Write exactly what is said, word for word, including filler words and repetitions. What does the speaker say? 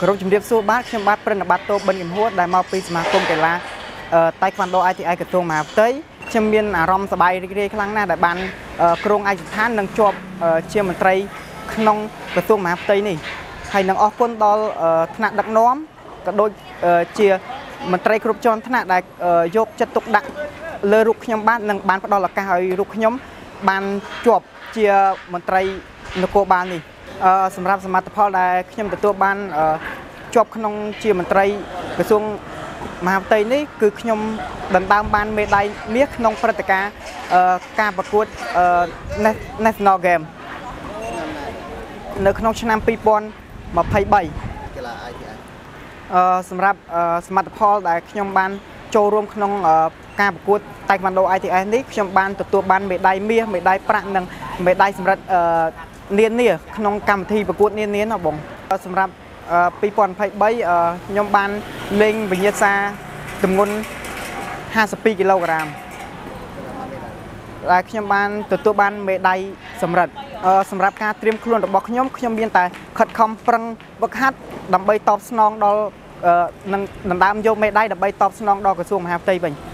ក្រុមជំរាបសួរបាទខ្ញុំបាទប្រិនបត្តិតូបិនកំហួតដែលមកពីសមាគមកីឡាតៃក្វាន់ដូ អាយ ទី អាយ ក្រសួងមហាផ្ទៃខ្ញុំមានអារម្មណ៍សប្បាយរីករាយខ្លាំងណាស់ដែលបានក្រុងឯកសណ្ឋាននឹងជាប់ជាមន្ត្រីក្នុងក្រសួងមហាផ្ទៃនេះហើយនឹងអរគុណដល់ថ្នាក់ដឹកនាំក៏ដូចជាមន្ត្រីគ្រប់ជាន់ថ្នាក់ដែលយកចិត្តទុកដាក់លើរូបខ្ញុំបាទនិងបានផ្ដល់ឱកាសឲ្យរូបខ្ញុំបានជាប់ជាមន្ត្រីនគរបាលនេះសម្រាប់សមិទ្ធផលដែលខ្ញុំទទួលបានជាប់ក្នុងជាមន្ត្រីក្រសួងមហាផ្ទៃនេះគឺខ្ញុំដណ្ដើមបានមេដាយមាសក្នុងព្រឹត្តិការណ៍ការប្រកួត National Game នៅក្នុងឆ្នាំពីរពាន់ម្ភៃបីកីឡា អាយ ទី អាយ អឺសម្រាប់សមិទ្ធផលដែលខ្ញុំបានចូលរួមក្នុងការប្រកួតតៃក្វាន់ដូ អាយ ទី អាយ នេះខ្ញុំបានទទួលបានមេដាយមាសមេដាយប្រាក់និងមេដាយសម្រាប់នានាក្នុងកម្មវិធីប្រកួតនានាណាបងសម្រាប់ពីរពាន់ម្ភៃបីខ្ញុំបានលេងវិញ្ញាសាទម្ងន់ห้าสิบពីរគីឡូក្រាមដែលខ្ញុំបានទទួលបានមេដាយសម្រាប់សម្រាប់ការត្រៀមខ្លួនរបស់ខ្ញុំខ្ញុំមានតែខិតខំប្រឹងវឹកហាត់ដើម្បីតបស្នងដល់នឹងដណ្ដើមយកមេដាយដើម្បីតបស្នងដល់ក្រសួងមហាផ្ទៃវិញ